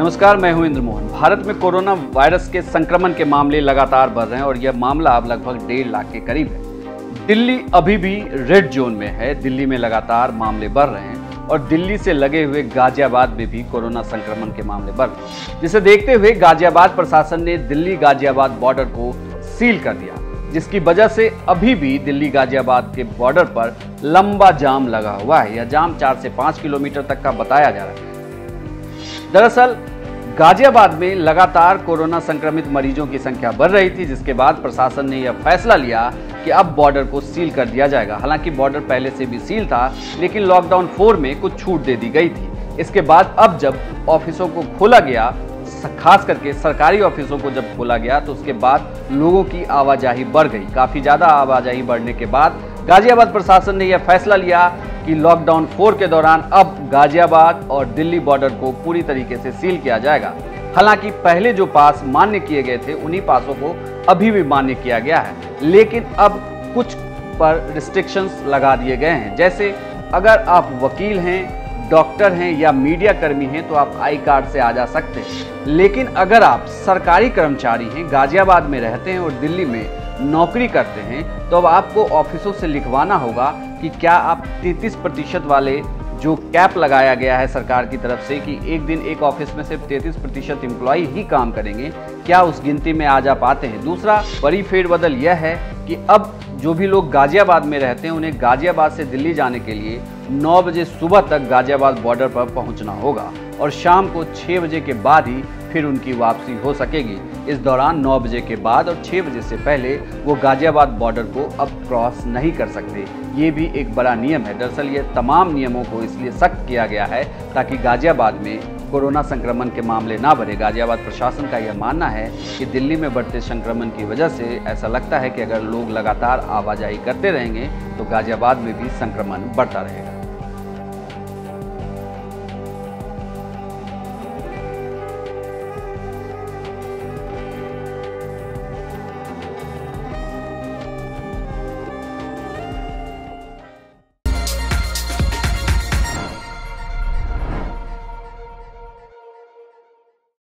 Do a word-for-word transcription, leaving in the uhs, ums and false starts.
नमस्कार, मैं हूं इंद्र मोहन। भारत में कोरोना वायरस के संक्रमण के मामले लगातार बढ़ रहे हैं और यह मामला अब लगभग डेढ़ लाख के करीब है। दिल्ली अभी भी रेड जोन में है। दिल्ली में लगातार मामले बढ़ रहे हैं और दिल्ली से लगे हुए गाजियाबाद में भी कोरोना संक्रमण के मामले बढ़ रहे हैं, जिसे देखते हुए गाजियाबाद प्रशासन ने दिल्ली गाजियाबाद बॉर्डर को सील कर दिया, जिसकी वजह से अभी भी दिल्ली गाजियाबाद के बॉर्डर पर लंबा जाम लगा हुआ है। यह जाम चार से पाँच किलोमीटर तक का बताया जा रहा है। दरअसल गाजियाबाद में लगातार कोरोना संक्रमित मरीजों की संख्या बढ़ रही थी, जिसके बाद प्रशासन ने यह फैसला लिया कि अब बॉर्डर को सील कर दिया जाएगा। हालांकि बॉर्डर पहले से भी सील था, लेकिन लॉकडाउन फोर में कुछ छूट दे दी गई थी। इसके बाद अब जब ऑफिसों को खोला गया, खास करके सरकारी ऑफिसों को जब खोला गया, तो उसके बाद लोगों की आवाजाही बढ़ गई। काफी ज्यादा आवाजाही बढ़ने के बाद गाजियाबाद प्रशासन ने यह फैसला लिया कि लॉकडाउन फोर के दौरान अब गाजियाबाद और दिल्ली बॉर्डर को पूरी तरीके से सील किया जाएगा। हालांकि पहले जो पास मान्य किए गए थे, उन्हीं पासों को अभी भी मान्य किया गया है, लेकिन अब कुछ पर रिस्ट्रिक्शंस लगा दिए गए हैं। जैसे अगर आप वकील हैं, डॉक्टर हैं या मीडिया कर्मी हैं तो आप आई कार्ड से आ जा सकते हैं, लेकिन अगर आप सरकारी कर्मचारी हैं, गाजियाबाद में रहते हैं और दिल्ली में नौकरी करते हैं, तो अब आपको ऑफिसों से लिखवाना होगा कि क्या आप तैंतीस प्रतिशत वाले जो कैप लगाया गया है सरकार की तरफ से कि एक दिन एक ऑफिस में सिर्फ तैंतीस प्रतिशत एम्प्लॉय ही काम करेंगे, क्या उस गिनती में आज आप आते हैं। दूसरा बड़ी फेरबदल यह है कि अब जो भी लोग गाजियाबाद में रहते हैं, उन्हें गाजियाबाद से दिल्ली जाने के लिए नौ बजे सुबह तक गाजियाबाद बॉर्डर पर पहुंचना होगा और शाम को छः बजे के बाद ही फिर उनकी वापसी हो सकेगी। इस दौरान नौ बजे के बाद और छः बजे से पहले वो गाजियाबाद बॉर्डर को अब क्रॉस नहीं कर सकते। ये भी एक बड़ा नियम है। दरअसल ये तमाम नियमों को इसलिए सख्त किया गया है ताकि गाजियाबाद में कोरोना संक्रमण के मामले ना बढ़े। गाजियाबाद प्रशासन का यह मानना है कि दिल्ली में बढ़ते संक्रमण की वजह से ऐसा लगता है कि अगर लोग लगातार आवाजाही करते रहेंगे तो गाजियाबाद में भी संक्रमण बढ़ता रहेगा।